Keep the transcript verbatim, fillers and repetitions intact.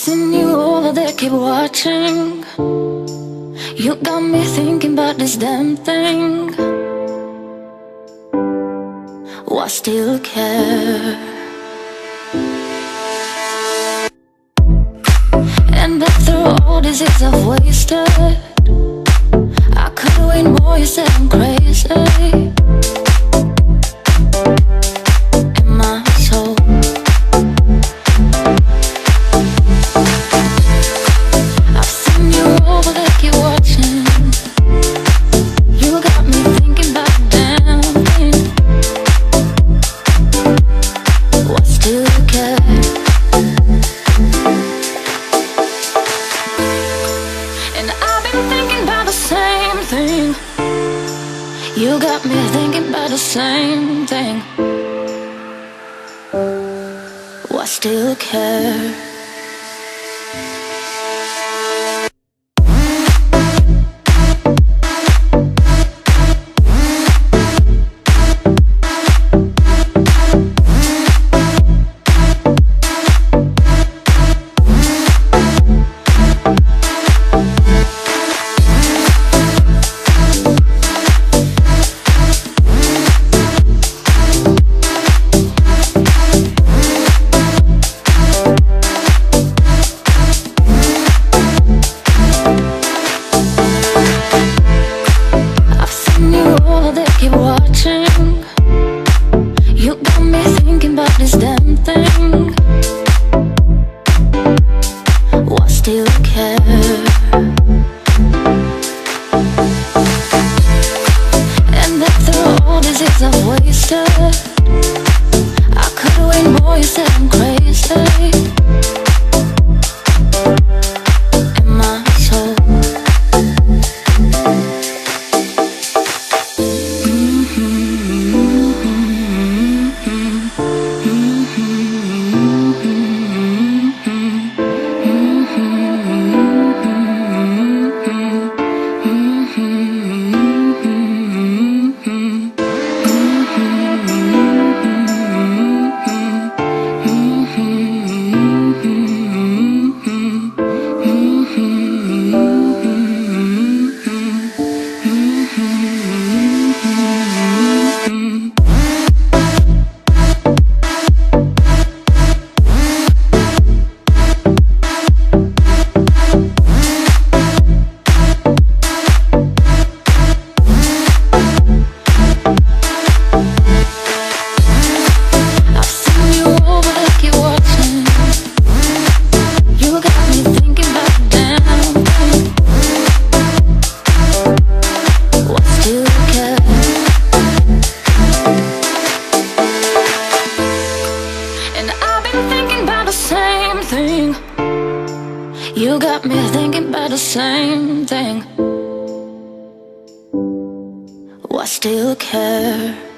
seen you over there, keep watching. You got me thinking about this damn thing. Why still care? And after all these years I've wasted, I could wait more, you said I'm crazy. Am I so? I've seen you over there, keep watching. You got me thinking about the damn thing. Why still care? And I've been thinking about the same thing. You got me thinking about the same thing. Why still care? Keep watching. You got me thinking about this damn thing. Why still care? And after all these years I've wasted, I could wait more, you said I'm crazy. Am I so? You got me thinking about the same thing. Why still care?